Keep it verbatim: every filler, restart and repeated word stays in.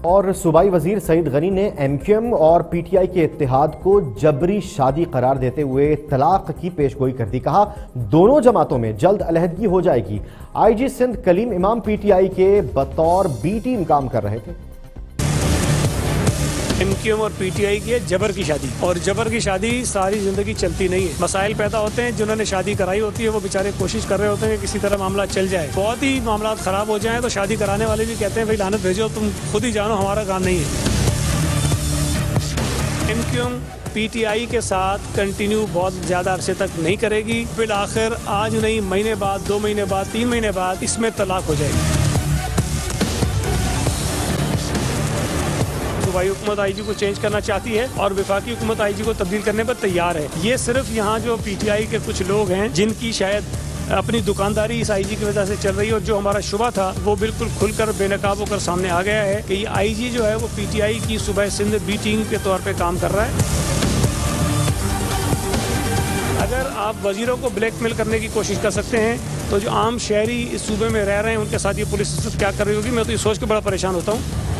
और सूबाई वजीर सईद गनी ने एम क्यू एम और पी टी आई के इत्तेहाद को जबरी शादी करार देते हुए तलाक की पेशगोई कर दी। कहा दोनों जमातों में जल्द अलहदगी हो जाएगी। आई जी सिंध कलीम इमाम पी टी आई के बतौर बी टीम काम कर रहे थे। एम क्यू एम और पी टी आई की है जबर की शादी, और जबर की शादी सारी जिंदगी चलती नहीं है। मसाइल पैदा होते हैं, जिन्होंने शादी कराई होती है वो बेचारे कोशिश कर रहे होते हैं कि किसी तरह मामला चल जाए। बहुत ही मामला खराब हो जाए तो शादी कराने वाले भी कहते हैं भाई लानत भेजो, तुम खुद ही जानो, हमारा काम नहीं है। M Q M P T I के साथ कंटिन्यू बहुत ज्यादा अरसे तक नहीं करेगी, फिर आखिर आज नहीं महीने बाद, दो महीने बाद, तीन महीने बाद इसमें तलाक हो जाएगी। सूबाई हुकूमत आई जी को चेंज करना चाहती है और वफाकी हुकूमत आई जी को तब्दील करने पर तैयार है। ये सिर्फ यहाँ जो पी टी आई के कुछ लोग हैं जिनकी शायद अपनी दुकानदारी इस आई जी की वजह से चल रही है, और जो हमारा शुबा था वो बिल्कुल खुलकर बेनकाब होकर सामने आ गया है कि ये आई जी जो है वो पी टी आई की सूबा सिंध बी टीम के तौर पर काम कर रहा है। अगर आप वजीरों को ब्लैकमेल करने की कोशिश कर सकते हैं तो जो आम शहरी इस सूबे में रह रहे हैं उनके साथ ये पुलिस क्या कर रही होगी, मैं तो ये सोच के बड़ा परेशान होता हूँ।